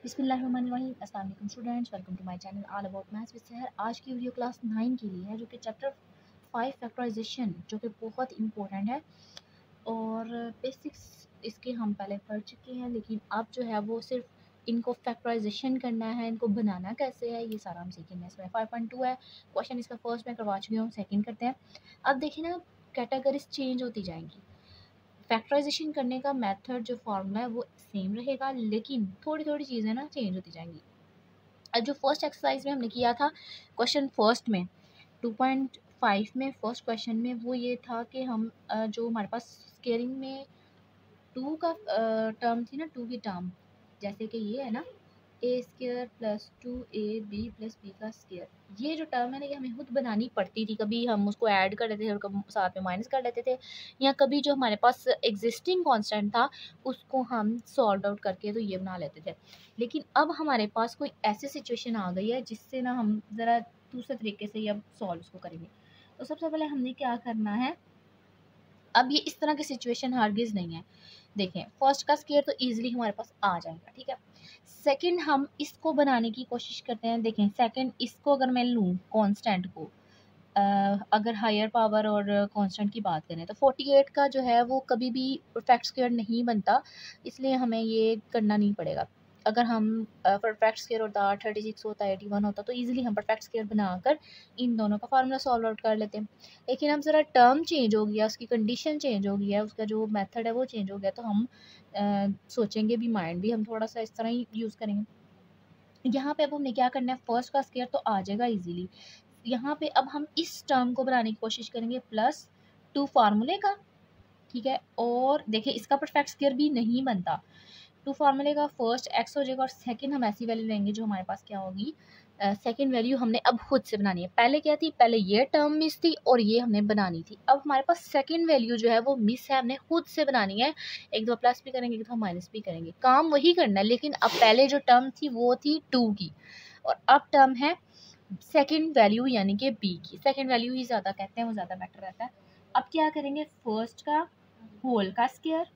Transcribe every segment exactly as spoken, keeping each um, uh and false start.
बिस्मिल्लाहिर्रहमानिर्रहीम। अस्सलाम वालेकुम students, welcome to my channel all about maths with Sahar. आज की वीडियो क्लास नाइन के लिए है, जो कि चैप्टर फाइव फैक्टराइजेशन, जो कि बहुत इंपॉर्टेंट है और बेसिक्स इसके हम पहले पढ़ चुके हैं, लेकिन अब जो है वो सिर्फ इनको फैक्टराइजेशन करना है, इनको बनाना कैसे है, ये सारा हम सीखेंगे। इसमें फाइव पॉइंट टू है क्वेश्चन, इसका फर्स्ट मैं करवा चुकी हूँ, सेकेंड करते हैं। अब देखिए ना, कैटेगरीज चेंज होती जाएंगी। फैक्टराइजेशन करने का मेथड, जो फार्मूला है वो सेम रहेगा, लेकिन थोड़ी थोड़ी चीज़ें ना चेंज होती जाएंगी। जो फर्स्ट एक्सरसाइज में हमने किया था क्वेश्चन फर्स्ट में टू पॉइंट फाइव में, फर्स्ट क्वेश्चन में, वो ये था कि हम जो हमारे पास स्केयरिंग में टू का टर्म थी ना, टू की टर्म, जैसे कि ये है ना, A square plus two A B plus B का स्केयर, ये जो टर्म है ना, ये हमें खुद बनानी पड़ती थी। कभी हम उसको ऐड कर लेते थे और कभी साथ में माइनस कर लेते थे, या कभी जो हमारे पास एग्जिस्टिंग कांस्टेंट था उसको हम सॉल्व आउट करके तो ये बना लेते थे। लेकिन अब हमारे पास कोई ऐसी सिचुएशन आ गई है जिससे ना हम ज़रा दूसरे तरीके से अब सॉल्व उसको करेंगे। तो सबसे पहले हमने क्या करना है, अब ये इस तरह की सिचुएशन हरगिज़ नहीं है। देखें, फर्स्ट का स्केयर तो इजीली हमारे पास आ जाएगा, ठीक है। सेकंड हम इसको बनाने की कोशिश करते हैं। देखें, सेकंड इसको अगर मैं लूँ कांस्टेंट को, Uh, अगर हायर पावर और कांस्टेंट की बात करें तो अड़तालीस का जो है वो कभी भी परफेक्ट स्क्वायर नहीं बनता, इसलिए हमें ये करना नहीं पड़ेगा। अगर हम परफेक्ट स्क्वायर होता, छत्तीस होता, इक्यासी होता, तो इजीली हम परफेक्ट स्क्वायर बनाकर इन दोनों का फार्मूला सॉल्व आउट कर लेते हैं। लेकिन अब ज़रा टर्म चेंज हो गया, उसकी कंडीशन चेंज हो गई है, उसका जो मेथड है वो चेंज हो गया, तो हम uh, सोचेंगे भी, माइंड भी हम थोड़ा सा इस तरह ही यूज़ करेंगे। यहाँ पे अब हमने क्या करना है, फर्स्ट का स्क्वायर तो आ जाएगा इजीली। यहाँ पे अब हम इस टर्म को बनाने की कोशिश करेंगे प्लस टू फार्मूले का, ठीक है। और देखिए, इसका परफेक्ट स्क्वायर भी नहीं बनता। टू फार्मूले का फर्स्ट एक्स हो जाएगा और सेकंड हम ऐसी वैल्यू लेंगे जो हमारे पास क्या होगी, सेकंड uh, वैल्यू हमने अब खुद से बनानी है। पहले क्या थी, पहले ये टर्म मिस थी और ये हमने बनानी थी। अब हमारे पास सेकंड वैल्यू जो है वो मिस है, हमने खुद से बनानी है। एक दो प्लस भी करेंगे, एक दो माइनस भी करेंगे, काम वही करना है। लेकिन अब पहले जो टर्म थी वो थी टू की, और अब टर्म है सेकंड वैल्यू यानी कि बी की। सेकंड वैल्यू ही ज़्यादा कहते हैं, वो ज़्यादा बेटर रहता है। अब क्या करेंगे, फर्स्ट का होल का स्क्वायर।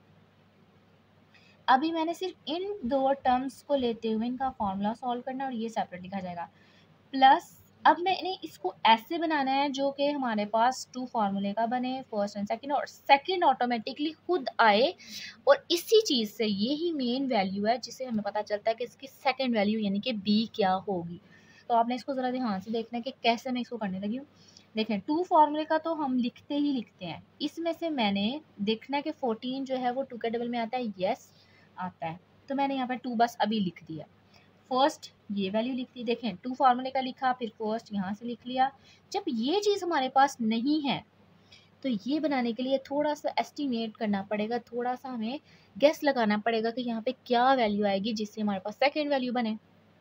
अभी मैंने सिर्फ इन दो टर्म्स को लेते हुए इनका फॉर्मूला सॉल्व करना और ये सेपरेट लिखा जाएगा। प्लस अब मैंने इसको ऐसे बनाना है जो कि हमारे पास टू फार्मूले का बने, फर्स्ट एंड सेकंड, और सेकंड ऑटोमेटिकली खुद आए। और इसी चीज़ से, यही मेन वैल्यू है जिससे हमें पता चलता है कि इसकी सेकंड वैल्यू यानी कि बी क्या होगी। तो आपने इसको ज़रा ध्यान से देखना है कि कैसे मैं इसको करने लगी हूँ। देखें, टू फार्मूले का तो हम लिखते ही लिखते हैं, इसमें से मैंने देखना है कि फोर्टीन जो है वो टू के डबल में आता है, यस आता है, तो मैंने यहाँ पर टू बस अभी लिख दिया। फर्स्ट ये वैल्यू लिख दी, देखें टू फार्मूले का लिखा, फिर फर्स्ट यहाँ से लिख लिया। जब ये चीज़ हमारे पास नहीं है तो ये बनाने के लिए थोड़ा सा एस्टिमेट करना पड़ेगा, थोड़ा सा हमें गेस लगाना पड़ेगा कि यहाँ पे क्या वैल्यू आएगी जिससे हमारे पास सेकेंड वैल्यू बने।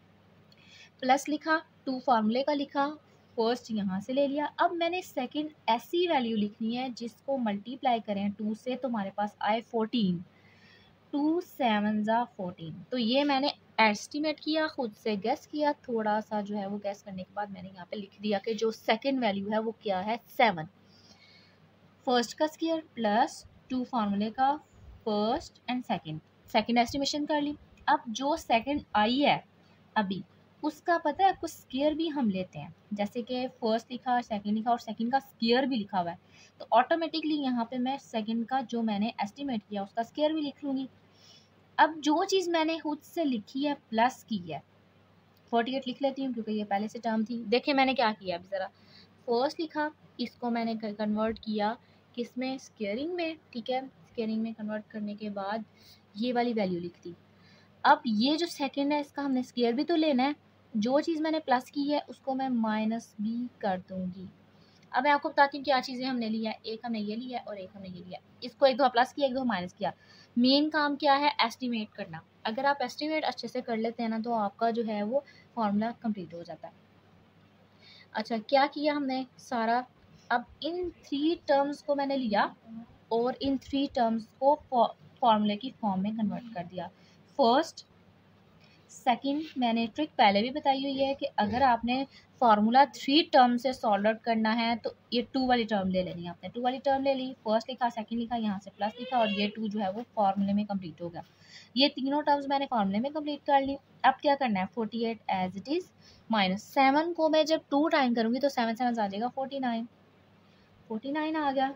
प्लस लिखा, टू फार्मूले का लिखा, फर्स्ट यहाँ से ले लिया। अब मैंने सेकेंड ऐसी वैल्यू लिखनी है जिसको मल्टीप्लाई करें टू से तो हमारे पास आए फोर्टीन, टू सेवन ज़ा फोर्टीन। तो ये मैंने एस्टिमेट किया, खुद से गेस किया, थोड़ा सा जो है वो गेस करने के बाद मैंने यहाँ पे लिख दिया कि जो सेकंड वैल्यू है वो क्या है, सेवन। फर्स्ट का स्क्वायर प्लस टू फार्मूले का first and second, second estimation कर ली। अब जो सेकंड आई है अभी, उसका पता है आपको, स्क्वायर भी हम लेते हैं। जैसे कि फर्स्ट लिखा, सेकंड लिखा और सेकंड का स्क्वायर भी लिखा हुआ है, तो ऑटोमेटिकली यहाँ पे मैं सेकंड का जो मैंने एस्टिमेट किया उसका स्क्वायर भी लिख लूँगी। अब जो चीज़ मैंने खुद से लिखी है, प्लस की है, अड़तालीस लिख लेती हूँ क्योंकि ये पहले से टर्म थी। देखिए मैंने क्या किया, अभी ज़रा फर्स्ट लिखा, इसको मैंने कन्वर्ट किया किस में, स्क्वायरिंग में, ठीक है। स्क्वायरिंग में कन्वर्ट करने के बाद ये वाली वैल्यू लिख दी। अब ये जो सेकंड है इसका हमने स्क्वायर भी तो लेना है, जो चीज़ मैंने प्लस की है उसको मैं माइनस भी कर दूँगी। अब मैं आपको बताती हूँ क्या चीज़ें हमने लिया है। एक हमने ये लिया और एक हमने ये लिया, इसको एक दो प्लस किया, एक दो माइनस किया। मेन काम क्या है, एस्टिमेट करना। अगर आप एस्टिमेट अच्छे से कर लेते हैं ना तो आपका जो है वो फार्मूला कंप्लीट हो जाता है। अच्छा, क्या किया हमने सारा, अब इन थ्री टर्म्स को मैंने लिया और इन थ्री टर्म्स को फार्मूले की फॉर्म में कन्वर्ट कर दिया। फर्स्ट सेकंड, मैंने ट्रिक पहले भी बताई हुई है कि अगर आपने फार्मूला थ्री टर्म से सॉल्व आउट करना है तो ये टू वाली टर्म ले लेनी है आपने। टू वाली टर्म ले ली, फर्स्ट लिखा, सेकंड लिखा, यहाँ से प्लस लिखा और ये टू जो है वो फार्मूले में कंप्लीट हो गया। ये तीनों टर्म्स मैंने फार्मूले में कंप्लीट कर ली। अब क्या करना है, forty eight as it is minus seven को मैं जब टू टाइम करूँगी तो सेवन सेवन आ जाएगा फोर्टी नाइन, फोर्टी नाइन आ गया।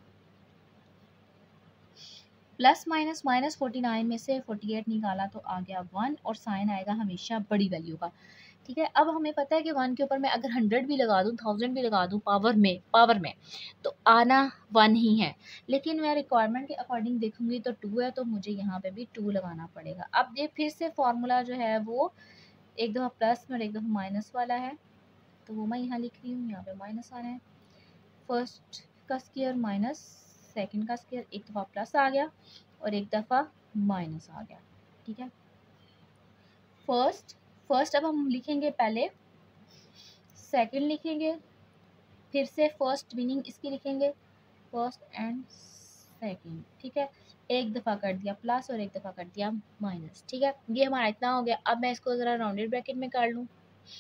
Plus minus minus forty nine में से फोर्टी एट निकाला तो आ गया वन और साइन आएगा हमेशा बड़ी वैल्यू का। ठीक है, अब हमें पता है कि वन के ऊपर मैं अगर हंड्रेड भी लगा दूँ, थाउजेंड भी लगा दूँ पावर में पावर में तो आना वन ही है, लेकिन मैं रिक्वायरमेंट के अकॉर्डिंग देखूंगी तो टू है तो मुझे यहाँ पे भी टू लगाना पड़ेगा। अब ये फिर से फॉर्मूला जो है वो एक दफ़ा प्लस में और एक दफ़ा माइनस वाला है, तो वो मैं यहाँ लिख रही हूँ, यहाँ पे माइनस आ रहा है। फर्स्ट का स्क्वायर माइनस सेकंड का स्क्वायर, एक दफ़ा प्लस आ गया और एक दफ़ा माइनस आ गया। ठीक है, फर्स्ट फर्स्ट अब हम लिखेंगे, पहले सेकंड लिखेंगे, फिर से फर्स्ट मीनिंग इसकी लिखेंगे, फर्स्ट एंड सेकंड। ठीक है, एक दफ़ा कर दिया प्लस और एक दफ़ा कर दिया माइनस। ठीक है, ये हमारा इतना हो गया। अब मैं इसको ज़रा राउंडेड ब्रैकेट में कर लूँ।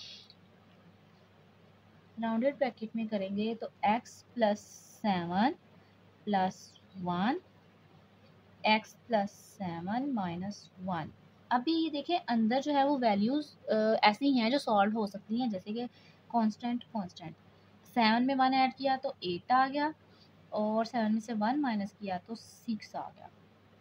राउंडेड ब्रैकेट में करेंगे तो x plus seven plus one, x plus seven minus one. अभी ये देखिए अंदर जो है वो वैल्यूज़ ऐसी हैं जो सॉल्व हो सकती हैं, जैसे कि कांस्टेंट कांस्टेंट सेवन में वन ऐड किया तो एट आ गया और सेवन में से वन माइनस किया तो सिक्स आ गया।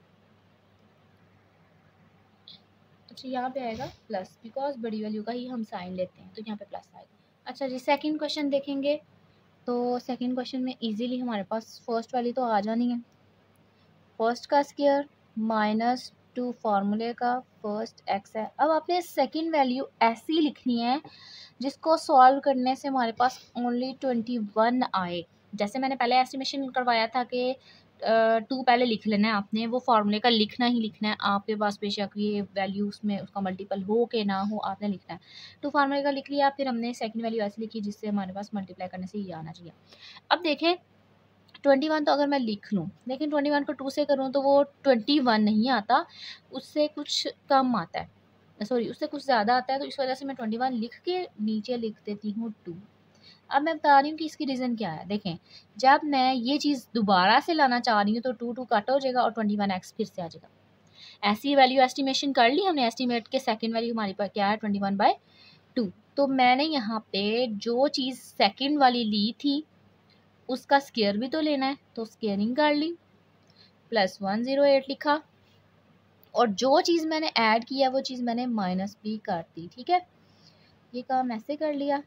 अच्छा, यहाँ पे आएगा प्लस, बिकॉज बड़ी वैल्यू का ही हम साइन लेते हैं तो यहाँ पे प्लस आएगा। अच्छा जी, सेकंड क्वेश्चन देखेंगे तो सेकंड क्वेश्चन में इजीली हमारे पास फर्स्ट वाली तो आ जानी है। फर्स्ट का स्क्वायर माइनस टू फार्मूले का फर्स्ट एक्स है। अब आपने सेकंड वैल्यू ऐसी लिखनी है जिसको सॉल्व करने से हमारे पास ओनली ट्वेंटी वन आए। जैसे मैंने पहले एस्टिमेशन करवाया था कि टू पहले लिख लेना है आपने, वो फार्मूले का लिखना ही लिखना है। आपके पास बेशक ये वैल्यू उसमें उसका मल्टीपल हो के ना हो, आपने लिखना है। टू फार्मूले का लिख लिया, फिर हमने सेकंड वैल्यू ऐसी लिखी जिससे हमारे पास मल्टीप्लाई करने से ये आना चाहिए। अब देखें ट्वेंटी वन तो अगर मैं लिख लूँ, लेकिन ट्वेंटी वन को टू से करूँ तो वो ट्वेंटी वन नहीं आता, उससे कुछ कम आता है, सॉरी उससे कुछ ज़्यादा आता है। तो इस वजह से मैं ट्वेंटी वन लिख के नीचे लिख देती हूँ टू। अब मैं बता रही हूँ कि इसकी रीज़न क्या है। देखें, जब मैं ये चीज़ दोबारा से लाना चाह रही हूँ तो टू टू कट हो जाएगा और ट्वेंटी वन एक्स फिर से आ जाएगा। ऐसी वैल्यू एस्टिमेशन कर ली हमने, एस्टिमेट के सेकंड वैल्यू हमारे पास क्या है ट्वेंटी वन बाई टू। तो मैंने यहाँ पे जो चीज़ सेकंड वाली ली थी उसका स्क्वायर भी तो लेना है, तो स्क्वायरिंग कर ली, प्लस वन ज़ीरो एट लिखा और जो चीज़ मैंने ऐड किया वो चीज़ मैंने माइनस भी कर दी। ठीक है, ये काम ऐसे कर लिया।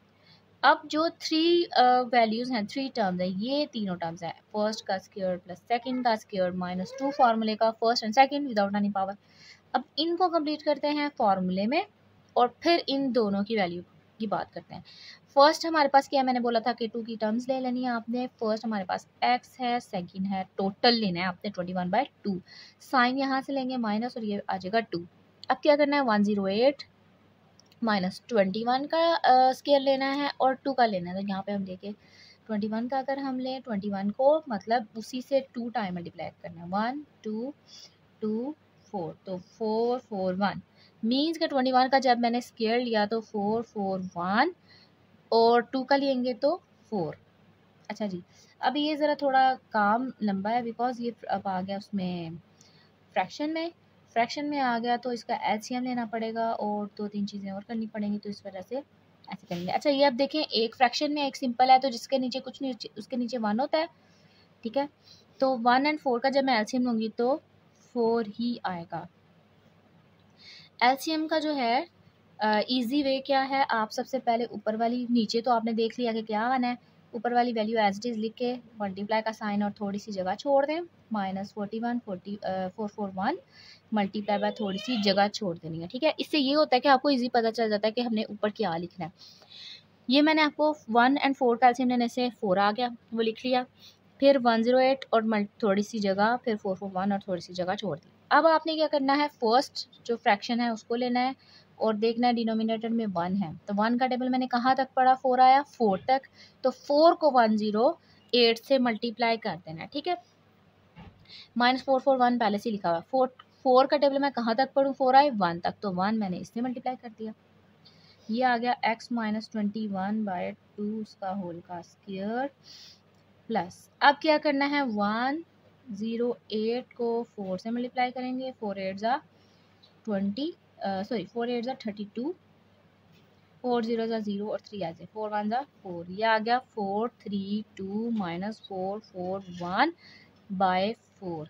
अब जो थ्री वैल्यूज़ हैं, थ्री टर्म्स हैं, ये तीनों टर्म्स हैं, फर्स्ट का स्क्वायर प्लस सेकंड का स्क्वायर माइनस टू फार्मूले का first and second without any power. अब इनको कंप्लीट करते हैं फार्मूले में और फिर इन दोनों की वैल्यू की बात करते हैं। फर्स्ट हमारे पास क्या है, मैंने बोला था कि टू की टर्म्स ले लेनी है आपने। फर्स्ट हमारे पास एक्स है, सेकंड है, टोटल लेना है आपने twenty one by two, sign यहाँ से लेंगे माइनस और ये आ जाएगा टू। अब क्या करना है, one zero eight minus twenty one का स्केयर लेना है और टू का लेना है। तो यहाँ पे हम देखें ट्वेंटी वन का अगर हम लें, ट्वेंटी वन को मतलब उसी से टू टाइम मल्टीप्लाई करना है, वन टू टू फोर, तो फोर फोर वन मीन्स के ट्वेंटी वन का जब मैंने स्केयर लिया तो फोर फोर वन और टू का लेंगे तो फोर। अच्छा जी, अब ये ज़रा थोड़ा काम लंबा है बिकॉज ये अब आ गया उसमें फ्रैक्शन में फ्रैक्शन में आ गया तो इसका एलसीएम लेना पड़ेगा और दो तीन चीज़ें और करनी पड़ेंगी, तो इस वजह से ऐसे करेंगे। अच्छा, ये अब देखें एक फ्रैक्शन में एक सिंपल है तो जिसके नीचे कुछ नहीं, उसके नीचे वन होता है। ठीक है, तो वन एंड फोर का जब मैं एलसीएम लूँगी तो फोर ही आएगा। एलसीएम का जो है इजी वे क्या है, आप सबसे पहले ऊपर वाली, नीचे तो आपने देख लिया कि क्या आना है, ऊपर वाली वैल्यू एज इट इज़ लिख के मल्टीप्लाई का साइन और थोड़ी सी जगह छोड़ दें, minus forty one forty four four one multiply by थोड़ी सी जगह छोड़ देनी है। ठीक है, इससे ये होता है कि आपको इजी पता चल जाता है कि हमने ऊपर क्या लिखना है। ये मैंने आपको वन एंड फोर का एलसीएम लेने से फोर आ गया, वो लिख लिया, फिर वन ज़ीरो एट और थोड़ी सी जगह, फिर फोर फोर वन और थोड़ी सी जगह छोड़ दी। अब आपने क्या करना है, फर्स्ट जो फ्रैक्शन है उसको लेना है और देखना है डिनोमिनेटर में वन है, तो वन का टेबल मैंने कहाँ तक पढ़ा, फोर आया, फोर तक, तो फोर को वन ज़ीरो एट से मल्टीप्लाई कर देना है। ठीक है, माइनस फोर फोर वन पहले से लिखा हुआ, फोर फोर का टेबल मैं कहाँ तक पढ़ूँ, फोर आए वन तक, तो वन मैंने इससे मल्टीप्लाई कर दिया। ये आ गया x minus twenty one by two उसका होल का स्क्वायर प्लस, अब क्या करना है, वन ज़ीरो एट को फोर से मल्टीप्लाई करेंगे, फोर एट ज़ा ट्वेंटी, सॉरी फोर एट ज़ा थर्टी टू, फोर जीरो ज़ा ज़ीरो और थ्री ऐसे, फोर वन ज़ा फोर, ये आ गया four three two minus four four one by four.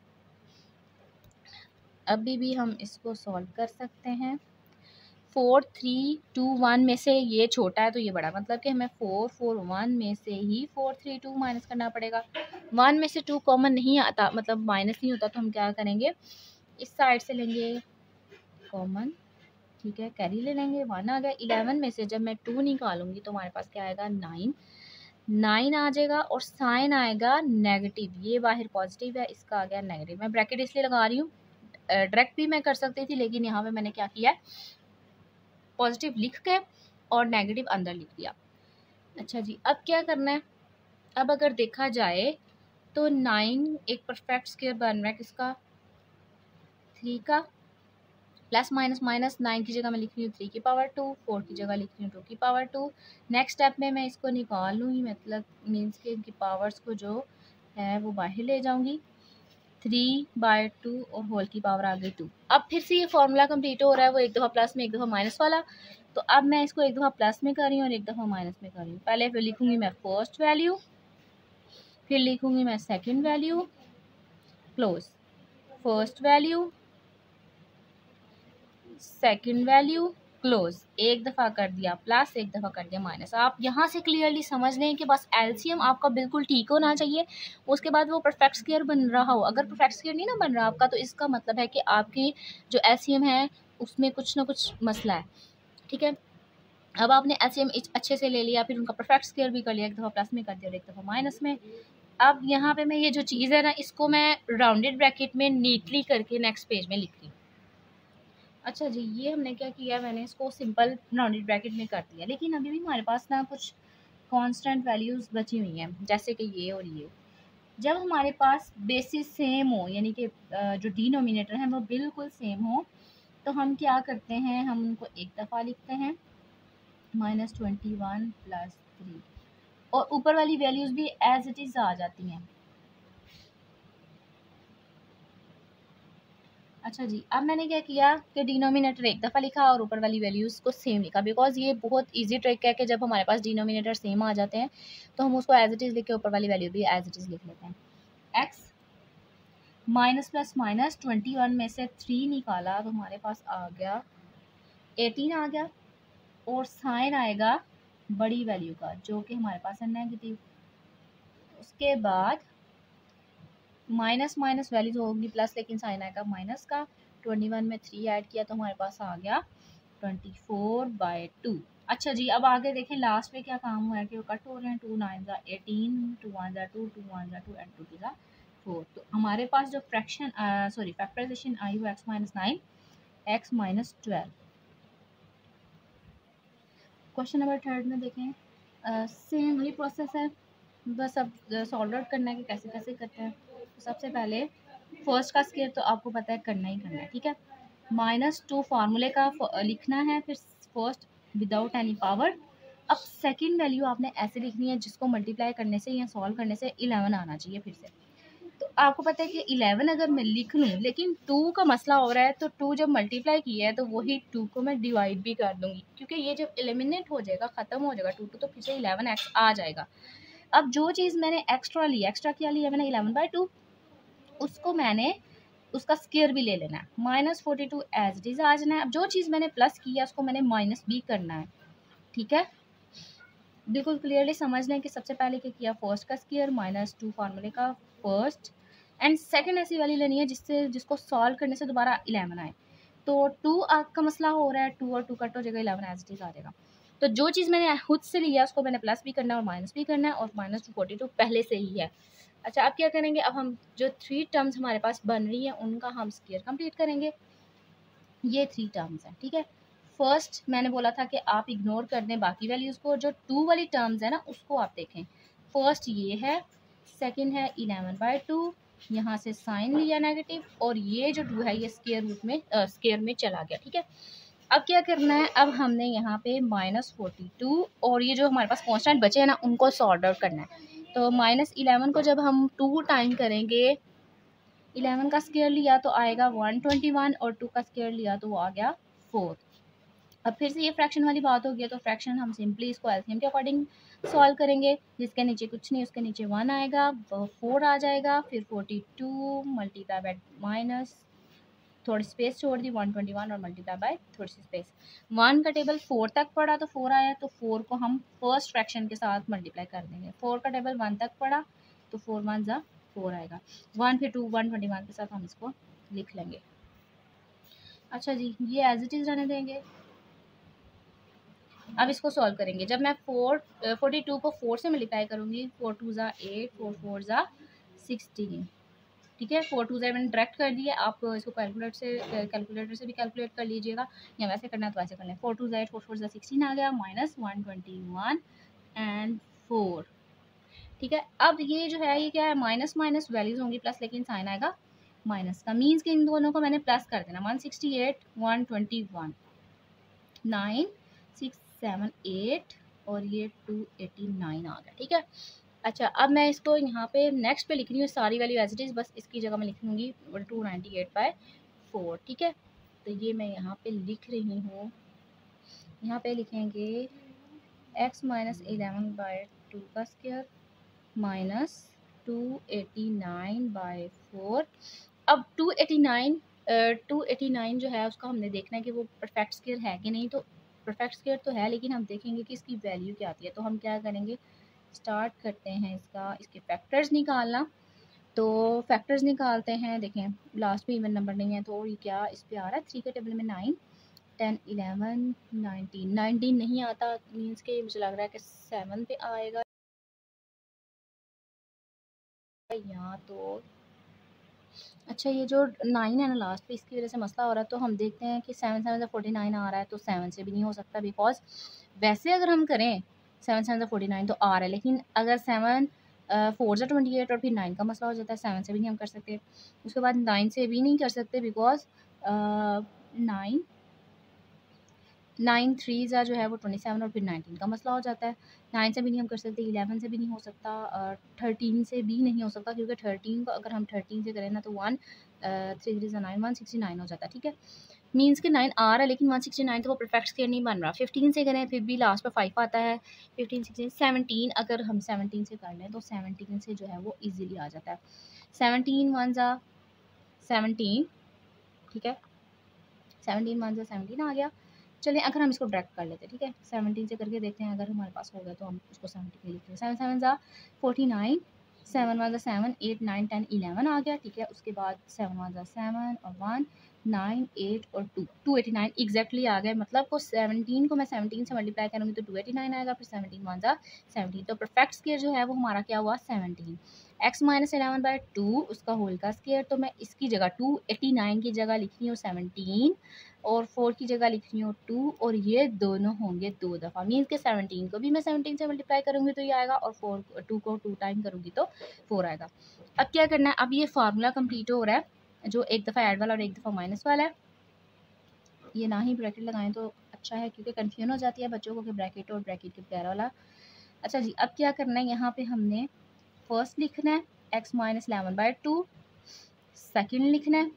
अभी भी हम इसको सॉल्व कर सकते हैं। फोर थ्री टू वन में से ये छोटा है तो ये बड़ा, मतलब कि हमें फोर फोर वन में से ही फोर थ्री टू माइनस करना पड़ेगा। वन में से टू कॉमन नहीं आता, मतलब माइनस नहीं होता, तो हम क्या करेंगे, इस साइड से लेंगे कॉमन, ठीक है, कैरी ले लेंगे, वन आ गया। इलेवन में से जब मैं टू निकालूंगी तो हमारे पास क्या आएगा, नाइन, नाइन आ जाएगा और साइन आएगा नेगेटिव, ये बाहर पॉजिटिव है, इसका आ गया नेगेटिव। मैं ब्रैकेट इसलिए लगा रही हूँ, डायरेक्ट भी मैं कर सकती थी, लेकिन यहाँ पे मैंने क्या किया, पॉजिटिव लिख के और नेगेटिव अंदर लिख दिया। अच्छा जी, अब क्या करना है, अब अगर देखा जाए तो नाइन एक परफेक्ट स्क्वायर बन रहा है किसका, थ्री का, प्लस माइनस माइनस, नाइन की जगह मैं लिख रही हूँ थ्री की पावर टू, फोर की जगह लिख रही हूँ टू की पावर टू। नेक्स्ट स्टेप में मैं इसको निकाल लूँगी, मतलब मीन्स के इनकी पावर्स को जो है वो बाहर ले जाऊँगी, थ्री बाय टू और होल की पावर आ गई टू। अब फिर से ये फॉर्मूला कंप्लीट हो रहा है, वो एक दफ़ा प्लस में एक दफ़ा माइनस वाला, तो अब मैं इसको एक दफ़ा प्लस में कर रही हूँ और एक दफ़ा माइनस में कर रही हूँ। पहले फिर लिखूँगी मैं फर्स्ट वैल्यू, फिर लिखूँगी मैं second value, close, first value, second value, close, एक दफ़ा कर दिया प्लस, एक दफ़ा कर दिया माइनस। आप यहाँ से क्लियरली समझ लें कि बस एलसीएम आपका बिल्कुल ठीक होना चाहिए, उसके बाद वो परफेक्ट स्क्वायर बन रहा हो। अगर परफेक्ट स्क्वायर नहीं ना बन रहा आपका, तो इसका मतलब है कि आपकी जो एलसीएम है उसमें कुछ ना कुछ मसला है, ठीक है। अब आपने एलसीएम अच्छे से ले लिया, फिर उनका परफेक्ट स्क्वायर भी कर लिया, एक दफ़ा प्लस में कर दिया और एक दफ़ा माइनस में। अब यहाँ पे मैं ये जो चीज़ है ना, इसको मैं राउंडेड ब्रैकेट में नीटली करके नेक्स्ट पेज में लिख रही हूँ। अच्छा जी, ये हमने क्या किया, मैंने इसको सिंपल राउंडेड ब्रैकेट में कर दिया, लेकिन अभी भी हमारे पास ना कुछ कांस्टेंट वैल्यूज़ बची हुई हैं, जैसे कि ये और ये। जब हमारे पास बेसिस सेम हो, यानी कि जो डिनोमिनेटर है वो बिल्कुल सेम हो, तो हम क्या करते हैं, हम उनको एक दफ़ा लिखते हैं, minus twenty one plus three, और ऊपर वाली वैल्यूज़ भी एज इट इज़ आ जाती हैं। अच्छा जी, अब मैंने क्या किया कि डिनोमिनेटर एक दफ़ा लिखा और ऊपर वाली वैल्यूज़ को सेम लिखा, बिकॉज ये बहुत इजी ट्रिक है कि जब हमारे पास डिनोमिनेटर सेम आ जाते हैं तो हम उसको एज इट इज़ लिख के ऊपर वाली वैल्यू भी एज इट इज़ लिख लेते हैं। X minus plus minus twenty one में से थ्री निकाला तो हमारे पास आ गया एटीन आ गया, और साइन आएगा बड़ी वैल्यू का जो कि हमारे पास है नेगेटिव। उसके बाद माइनस माइनस वैल्यू होगी प्लस, लेकिन साइन आएगा माइनस का। ट्वेंटी वन में थ्री ऐड किया तो हमारे पास आ गया ट्वेंटी फोर बाई टू। अच्छा जी, अब आगे देखें लास्ट में क्या काम हुआ है कि वो कट हो रहे हैं, टू नाइन ज़ा एटीन, टू वन ज़ा टू, टू वन ज़ा टू एंड टू टू ज़ा फोर। तो हमारे पास जो फ्रैक्शन सॉरी फैक्टराइजेशन आई वो x minus nine, x minus twelve. Question number third में देखें, सेम वही प्रोसेस है, बस अब सॉल्व आउट करना है कि कैसे कैसे करते हैं। तो सबसे पहले फर्स्ट का स्क्वायर तो आपको पता है करना ही करना है, ठीक है। माइनस टू फार्मूले का लिखना है, फिर फर्स्ट विदाउट एनी पावर। अब सेकंड वैल्यू आपने ऐसे लिखनी है जिसको मल्टीप्लाई करने से या सॉल्व करने से इलेवन आना चाहिए फिर से। तो आपको पता है कि इलेवन अगर मैं लिख लूँ, लेकिन टू का मसला हो रहा है, तो टू जब मल्टीप्लाई किया है तो वही टू को मैं डिवाइड भी कर दूंगी, क्योंकि ये जब एलिमिनेट हो जाएगा, ख़त्म हो जाएगा टू टू, तो फिर से इलेवन एक्स आ जाएगा। अब जो चीज़ मैंने एक्स्ट्रा ली, एक्स्ट्रा क्या लिया मैंने, इलेवन बाई टू, उसको मैंने उसका स्क्वायर भी ले लेना है, minus forty two as it is आ जाना है। अब जो चीज़ मैंने प्लस किया उसको मैंने माइनस भी करना है, ठीक है। बिल्कुल क्लियरली समझ लें कि सबसे पहले क्या किया, फर्स्ट का स्क्वायर माइनस टू फार्मूले का फर्स्ट, एंड सेकंड ऐसी वाली लेनी है जिससे जिसको सॉल्व करने से दोबारा इलेवन आए। तो टू आपका मसला हो रहा है, टू और टू कट हो जाएगा, इलेवन एज इट इज़ आ जाएगा। तो जो चीज़ मैंने खुद से लिया उसको मैंने प्लस भी करना है और माइनस भी करना है, और माइनस टू फोर्टी टू पहले से ही है। अच्छा, अब क्या करेंगे, अब हम जो थ्री टर्म्स हमारे पास बन रही हैं उनका हम स्क्वायर कंप्लीट करेंगे। ये थ्री टर्म्स हैं, ठीक है। फर्स्ट मैंने बोला था कि आप इग्नोर कर दें बाकी वैल्यूज़ को, जो टू वाली टर्म्स है ना उसको आप देखें। फर्स्ट ये है, सेकंड है इलेवन बाई टू, यहाँ से साइन लिया नेगेटिव, और ये जो टू है ये स्क्वायर रूट में स्क्वायर में चला गया, ठीक है। अब क्या करना है, अब हमने यहाँ पे माइनस फोर्टी टू और ये जो हमारे पास कॉन्स्टेंट बचे हैं ना उनको सॉर्ट आउट करना है। तो माइनस इलेवन को जब हम टू टाइम करेंगे, इलेवन का स्क्वायर लिया तो आएगा वन ट्वेंटी वन और टू का स्क्वायर लिया तो वो आ गया फोर। अब फिर से ये फ्रैक्शन वाली बात हो गई, तो फ्रैक्शन हम सिंपली इसको एलसीएम के अकॉर्डिंग सॉल्व करेंगे। जिसके नीचे कुछ नहीं उसके नीचे वन आएगा, वो फोर आ जाएगा, फिर forty two multiply by minus थोड़ी स्पेस छोड़ दी वन ट्वेंटी वन और मल्टीप्लाई बाय थोड़ी सी स्पेस। वन का टेबल फोर तक पड़ा तो फोर आया, तो फोर को हम फर्स्ट फ्रैक्शन के साथ मल्टीप्लाई कर देंगे। फोर का टेबल वन तक पड़ा तो फोर वन जा फोर आएगा, वन फिर टू वन ट्वेंटी वन के साथ हम इसको लिख लेंगे। अच्छा जी, ये एज इट इज़ रहने देंगे। अब इसको सॉल्व करेंगे। जब मैं फोर फोर्टी टू को फोर से मल्टीप्लाई करूँगी, फोर टू ज़ा एट, फोर फोर ज़ा सिक्सटीन, ठीक है। फोर टू ज़ा मैंने डायरेक्ट कर दिया, आप इसको कैलकुलेटर से कैलकुलेटर से भी कैलकुलेट कर लीजिएगा, या वैसे करना है तो वैसे कर लें। फोर टू ज़ा एट, फोर फोर ज़ा सिक्सटीन आ गया, minus one twenty one and four, ठीक है। अब ये जो है ये क्या है, माइनस माइनस वैल्यूज होंगी प्लस, लेकिन साइन आएगा माइनस का, मीन्स कि इन दोनों को मैंने प्लस कर देना। One sixty eight, one twenty one, nine six seven eight और ये टू एटी नाइन आ गया, ठीक है। अच्छा, अब मैं इसको यहाँ पे नेक्स्ट पे लिख रही हूँ सारी वैल्यू एज इट इज़, बस इसकी जगह मैं लिख लूँगी two ninety eight by four, ठीक है। तो ये मैं यहाँ पे लिख रही हूँ, यहाँ पे लिखेंगे x minus eleven by two का square minus two eighty nine by four. अब two eighty nine two eighty nine जो है उसका हमने देखना है कि वो परफेक्ट स्क्वायर है कि नहीं। तो परफेक्ट स्क्वायर तो है, लेकिन हम देखेंगे कि इसकी वैल्यू क्या आती है। तो हम क्या करेंगे, स्टार्ट करते हैं इसका इसके फैक्टर्स निकालना। तो फैक्टर्स निकालते हैं, देखें लास्ट में इवन नंबर नहीं है तो ये क्या इस पे आ रहा है, थ्री के टेबल में nine, ten, eleven, nineteen. Nineteen नहीं आता, मीन्स के मुझे लग रहा है कि सेवन पे आएगा यहाँ तो। अच्छा, ये जो नाइन है ना लास्ट पे, इसकी वजह से मसला हो रहा है। तो हम देखते हैं कि सेवन सेवन से फोर्टी नाइन आ रहा है, तो सेवन से भी नहीं हो सकता, बिकॉज वैसे अगर हम करें सेवन सेवन से फोर्टी नाइन तो आ रहा है, लेकिन अगर सेवन फोर से ट्वेंटी एट और फिर नाइन का मसला हो जाता है, सेवन से भी नहीं हम कर सकते। उसके बाद नाइन से भी नहीं कर सकते, बिकॉज नाइन नाइन थ्री ज़ा जो है वो ट्वेंटी सेवन और फिर नाइनटीन का मसला हो जाता है। नाइन से भी नहीं हम कर सकते, इलेवन से भी नहीं हो सकता, थर्टीन से भी नहीं हो सकता, क्योंकि थर्टीन को अगर हम थर्टीन से करें ना तो वन थ्री थ्री ज़ा नाइन, वन सिक्सटी नाइन हो जाता है, ठीक है। मीन्स कि नाइन आ रहा है, लेकिन वन सिक्सटी नाइन तो वो परफेक्ट स्क्वायर नहीं बन रहा। फिफ्टीन से करें फिर भी लास्ट पे फाइव आता है, फिफ्टीन सिक्सटीन सेवनटीन, अगर हम सेवनटीन से कर लें तो सेवनटीन से जो है वो ईजिली आ जाता है। सेवनटीन वन ज़ा सेवनटीन, ठीक है, सेवनटीन वन ज़ा सेवनटीन आ गया। चलिए अगर हम इसको डायरेक्ट कर लेते हैं, ठीक है, सेवनटीन से करके देखते हैं, अगर हमारे पास हो गया तो हम उसको सेवनटीन में लिखते हैं। सेवन सेवन ज़ा फोर्टी नाइन, सेवन वन ज़ा seven, eight nine ten eleven आ गया, ठीक है। उसके बाद सेवन वन ज़ा सेवन और वन, नाइन, एट और two, two eighty nine exactly आ गए। मतलब को सेवनटीन को मैं सेवनटीन से मल्टीप्लाई करूँगी तो टू एटी नाइन आएगा, फिर सेवनटीन वन ज़ा सेवनटीन। तो परफेक्ट स्क्वायर जो है वो हमारा क्या हुआ, seventeen. X minus eleven by two उसका होल का स्क्वायर, तो मैं इसकी जगह टू एटी नाइन की जगह लिख रही हूँ सेवनटीन और फोर की जगह लिख रही हूँ टू, और ये दोनों होंगे दो दफ़ा। मीन्स के सेवनटीन को भी मैं सेवनटीन से मल्टीप्लाई करूँगी तो ये आएगा, और फोर टू को टू टाइम करूँगी तो फोर आएगा। अब क्या करना है, अब ये फार्मूला कंप्लीट हो रहा है, जो एक दफ़ा ऐड वाला और एक दफ़ा माइनस वाला है। ये ना ही ब्रैकेट लगाएं तो अच्छा है, क्योंकि कन्फ्यूजन हो जाती है बच्चों को कि ब्रैकेट और ब्रैकेट के बगैर वाला। अच्छा जी, अब क्या करना है, यहाँ पे हमने फर्स्ट लिखना है x minus eleven by two, second लिखना है,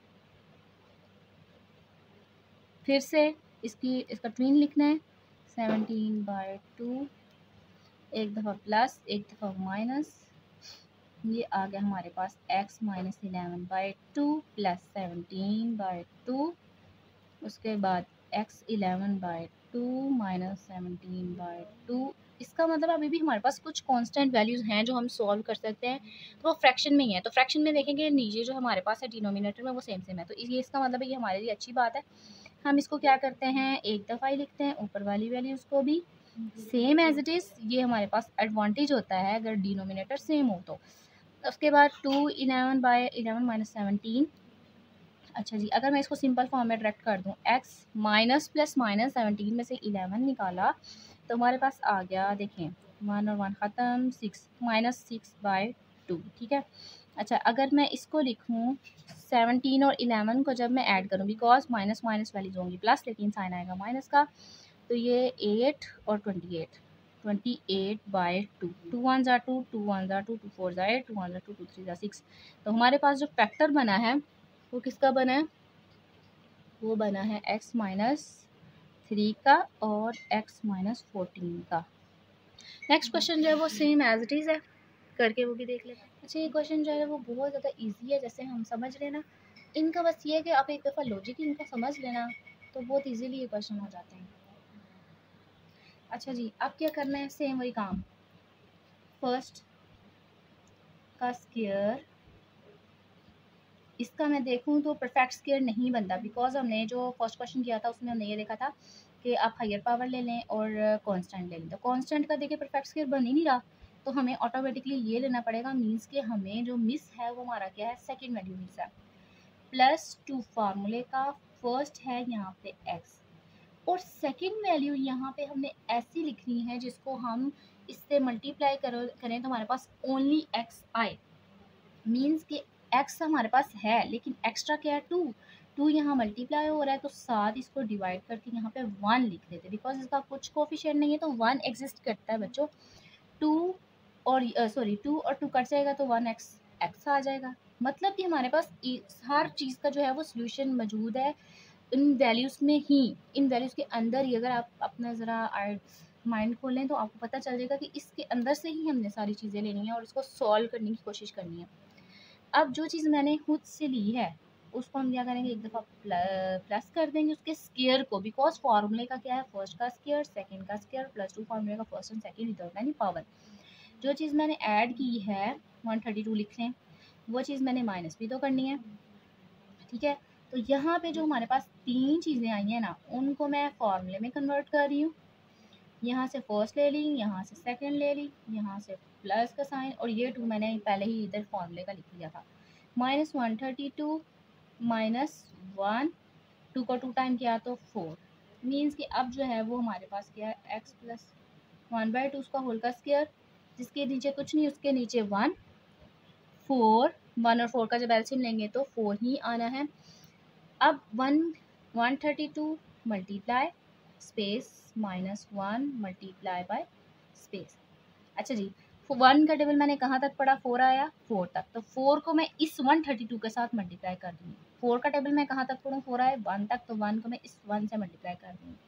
फिर से इसकी इसका ट्विन लिखना है सेवनटीन बाई टू, एक दफ़ा प्लस एक दफ़ा माइनस, ये आ गया हमारे पास x minus eleven by two plus seventeen by two. उसके बाद x eleven by two minus seventeen by two. इसका मतलब अभी भी हमारे पास कुछ कांस्टेंट वैल्यूज़ हैं जो हम सॉल्व कर सकते हैं, तो वो फ्रैक्शन में ही है। तो फ्रैक्शन में देखेंगे नीचे जो हमारे पास है डिनोमिनेटर में वो सेम सेम है, तो ये इसका मतलब है ये हमारे लिए अच्छी बात है। हम इसको क्या करते हैं, एक दफ़ा ही लिखते हैं, ऊपर वाली वैल्यूज़ को भी सेम एज इट इज़। ये हमारे पास एडवांटेज होता है अगर डिनोमिनेटर सेम हो तो। उसके बाद two eleven by eleven minus seventeen. अच्छा जी, अगर मैं इसको सिंपल फॉर्म में डायरेक्ट कर दूँ, x minus plus minus seventeen में से इलेवन निकाला तो हमारे पास आ गया, देखें वन और वन ख़त्म, six, minus six by two, ठीक है। अच्छा, अगर मैं इसको लिखूँ सेवनटीन और इलेवन को जब मैं ऐड करूँ, बिकॉज माइनस माइनस वैल्यूज होंगी प्लस, लेकिन साइन आएगा माइनस का, तो ये एट और twenty eight twenty eight by two, two one ज़ा टू, टू वन ज़ा टू, टू फोर ज़ा एट, टू वन ज़ा टू, टू थ्री ज़ा सिक्स। तो हमारे पास जो फैक्टर बना है वो किसका बना है? वो बना है एक्स माइनस थ्री का और एक्स माइनस फोर्टीन का। नेक्स्ट क्वेश्चन जो है वो सेम एज इट इज़ है, करके वो भी देख लेते हैं। अच्छा, ये क्वेश्चन जो है वो बहुत ज़्यादा इजी है, जैसे हम समझ लेना इनका, बस ये है कि आप एक दफ़ा लॉजिक इनका समझ लेना तो बहुत इजीली ये क्वेश्चन हो जाते हैं। अच्छा जी, अब क्या करना है? सेम वही काम, फर्स्ट का स्क्वायर, इसका मैं देखूं तो परफेक्ट स्क्वायर नहीं बनता, बिकॉज हमने जो फर्स्ट क्वेश्चन किया था उसमें हमने ये देखा था कि आप हायर पावर ले लें और कांस्टेंट ले लें, तो कांस्टेंट का देखिए परफेक्ट स्क्वायर बन ही नहीं रहा, तो हमें ऑटोमेटिकली ये लेना पड़ेगा, मीन्स कि हमें जो मिस है वो हमारा क्या है? सेकेंड वैल्यू मिस है। प्लस टू फार्मूले का फर्स्ट है यहाँ पे एक्स, और सेकेंड वैल्यू यहाँ पे हमने ऐसी लिखनी है जिसको हम इससे मल्टीप्लाई करो करें तो हमारे पास ओनली एक्स आए, मीन्स कि एक्स हमारे पास है लेकिन एक्स्ट्रा क्या है? टू। टू यहाँ मल्टीप्लाई हो रहा है तो साथ इसको डिवाइड करके यहाँ पे वन लिख देते, बिकॉज इसका कुछ कोफिशिएंट नहीं है तो वन एग्जिस्ट करता है बच्चों। टू और सॉरी टू और टू कट जाएगा तो वन एक्स एक्स आ जाएगा, मतलब कि हमारे पास हर चीज़ का जो है वो सोल्यूशन मौजूद है इन वैल्यूज़ में ही, इन वैल्यूज़ के अंदर ही। अगर आप अपना ज़रा माइंड खोलें तो आपको पता चल जाएगा कि इसके अंदर से ही हमने सारी चीज़ें लेनी है और उसको सॉल्व करने की कोशिश करनी है। अब जो चीज़ मैंने खुद से ली है उसको हम क्या करेंगे? एक दफ़ा प्लस कर देंगे उसके स्क्वायर को, बिकॉज फार्मूले का क्या है? फर्स्ट का स्क्वायर, सेकंड का स्क्वायर, प्लस टू फार्मूले का फर्स्ट एंड सेकंड विद यानी पावर। जो चीज़ मैंने ऐड की है वन थर्टी टू लिख लें, वो चीज़ मैंने माइनस भी तो करनी है, ठीक है? तो यहाँ पे जो हमारे पास तीन चीज़ें आई हैं ना, उनको मैं फार्मूले में कन्वर्ट कर रही हूँ। यहाँ से फर्स्ट ले ली, यहाँ से सेकंड ले ली, यहाँ से प्लस का साइन, और ये टू मैंने पहले ही इधर फार्मूले का लिख लिया था। Minus one thirty two minus one, two को टू टाइम किया तो फोर, मीन्स कि अब जो है वो हमारे पास क्या है? X plus one by two उसका होल का स्क्वायर, जिसके नीचे कुछ नहीं, उसके नीचे वन, फोर, वन और फोर का जब एलसीएम लेंगे तो फोर ही आना है। अब one one thirty two multiply space minus one multiply by space. अच्छा जी, वन का टेबल मैंने कहाँ तक पढ़ा? फोर आया, फोर तक, तो फोर को मैं इस वन थर्टी टू के साथ मल्टीप्लाई कर दूँगी। फोर का टेबल मैं कहाँ तक पढ़ूँ? फोर आए वन तक, तो वन को मैं इस वन से मल्टीप्लाई कर दूँगी।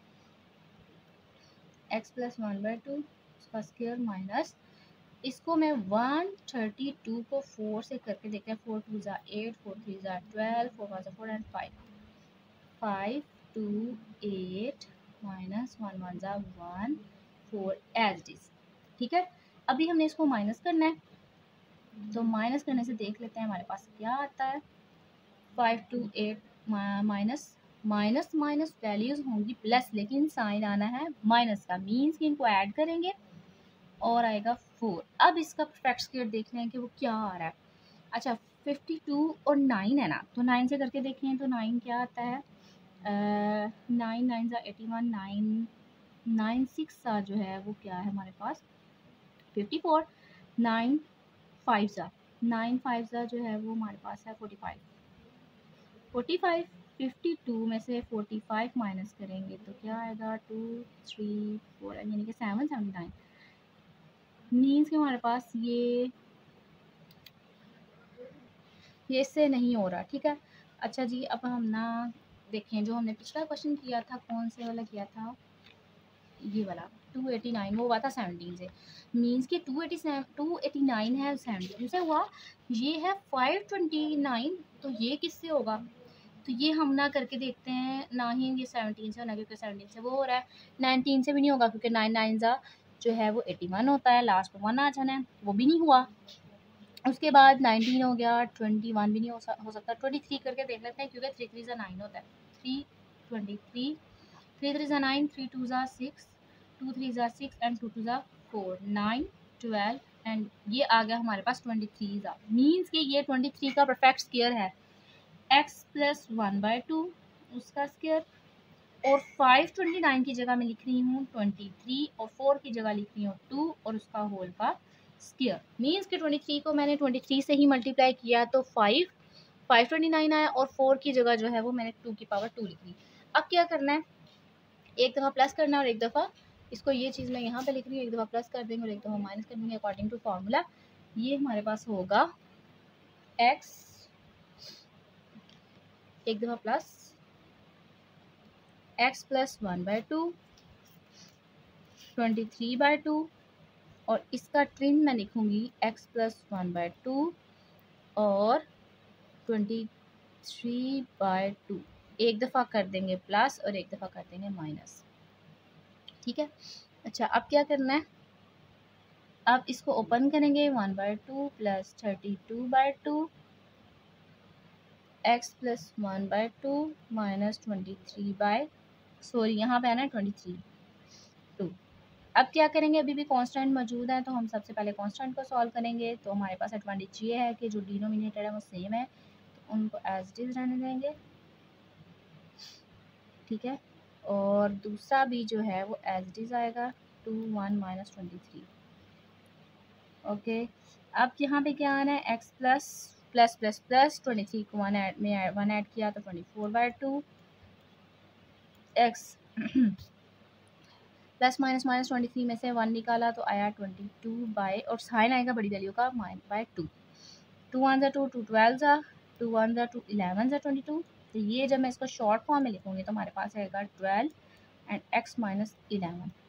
X plus one by two उसका स्क्वायर माइनस, इसको मैं वन थर्टी टू को फोर से करके देखते हैं। फोर टू ज़ा एट, फोर थ्री ज़ा ट्वेल्व, फोर वन ज़ा four and five, five two eight minus one one ज़ा one, four as it is, ठीक है? अभी हमने इसको माइनस करना है, तो माइनस करने से देख लेते हैं हमारे पास क्या आता है। Five two eight minus minus minus values होंगी प्लस, लेकिन साइन आना है माइनस का, मीन्स कि इनको ऐड करेंगे और आएगा फोर। अब इसका परफेक्ट स्क्वायर देख लें कि वो क्या आ रहा है। अच्छा, फिफ्टी टू और नाइन है ना, तो नाइन से करके देखें तो नाइन क्या आता है? नाइन नाइन ज़ा eighty one, nine nine six सा जो है वो क्या है हमारे पास? फिफ्टी फोर, नाइन फाइव ज़ा नाइन फाइव ज़ा जो है वो हमारे पास है forty five, forty five. Fifty two में से फोर्टी फाइव माइनस करेंगे तो क्या आएगा? टू थ्री फोर यानी कि सेवन सेवेंटी नाइन, मीन्स कि हमारे पास ये ये इससे नहीं हो रहा, ठीक है? अच्छा जी, अब हम ना देखें जो हमने पिछला क्वेश्चन किया था, कौन से वाला किया था? ये वाला टू एटी नाइन, वो हुआ था सेवनटीन से, मीन्स कि two eighty seven two eighty nine है सेवनटीन से हुआ, ये है फाइव ट्वेंटी नाइन, तो ये किससे होगा? तो ये हम ना करके देखते हैं, ना ही ये सेवनटीन से होना क्योंकि सेवनटीन से वो हो रहा है, नाइनटीन से भी नहीं होगा क्योंकि नाइन नाइन ज़ा जो है वो एटी वन होता है, लास्ट में वन आ जाना है, वो भी नहीं हुआ। उसके बाद नाइनटीन हो गया, ट्वेंटी वन भी नहीं हो, हो सकता, ट्वेंटी थ्री करके देख लेते हैं क्योंकि थ्री थ्री ज़ा नाइन होता है, three twenty three, three three ज़ा नाइन, थ्री टू ज़ा सिक्स, टू थ्री ज़ा सिक्स एंड टू टू ज़ा फोर, नाइन ट्वेल्व एंड ये आ गया हमारे पास ट्वेंटी थ्री ज़ा, मीन्स कि ये ट्वेंटी थ्री का परफेक्ट स्क्वायर है। X plus one by two उसका स्क्वायर, और फाइव ट्वेंटी नाइन की जगह मैं लिख रही हूँ ट्वेंटी थ्री, और फोर की जगह लिख रही हूँ टू और उसका होल का स्क्वायर मीन्स कि ट्वेंटी थ्री को मैंने ट्वेंटी थ्री से ही मल्टीप्लाई किया तो फाइव फाइव ट्वेंटी नाइन आया और फोर की जगह जो है वो मैंने टू की पावर टू लिख दी। अब क्या करना है, एक दफ़ा प्लस करना है और एक दफ़ा इसको, ये चीज़ मैं यहाँ पे लिख रही हूँ, एक दफ़ा प्लस कर देंगे और एक दफ़ा माइनस कर देंगे अकॉर्डिंग टू फार्मूला। ये हमारे पास होगा एक्स, एक दफ़ा plus x plus one by two, twenty three by two, और इसका ट्रिम मैं लिखूँगी x plus one by two और ट्वेंटी थ्री बाई टू। एक दफ़ा कर देंगे प्लस और एक दफ़ा कर देंगे माइनस, ठीक है। अच्छा अब क्या करना है, अब इसको ओपन करेंगे, one by two plus thirty two by two x plus one by two minus twenty three by, sorry यहाँ पे आना है ट्वेंटी थ्री टू। अब क्या करेंगे, अभी भी कांस्टेंट मौजूद है तो हम सबसे पहले कांस्टेंट को सॉल्व करेंगे। तो हमारे पास एडवांटेज ये है कि जो डिनोमिनेटर है वो सेम है, तो उनको एज इट इज रहने देंगे, ठीक है। और दूसरा भी जो है वो एज इट इज आएगा, two one minus twenty three, okay. अब यहाँ पे क्या आना है, x plus plus plus plus twenty three को वन ऐड में वन ऐड किया तो twenty four by two x plus minus minus twenty three में से वन निकाला तो आया ट्वेंटी टू बाई, और साइन आएगा बड़ी वैल्यू का, minus by two, two one ज़ा टू, टू ट्वेल्व ज़ा टू वन ज़ा टू, इलेवन ज़ा ट्वेंटी टू। तो ये जब मैं इसको शॉर्ट फॉर्म में लिखूँगी तो हमारे पास आएगा twelve and x minus eleven,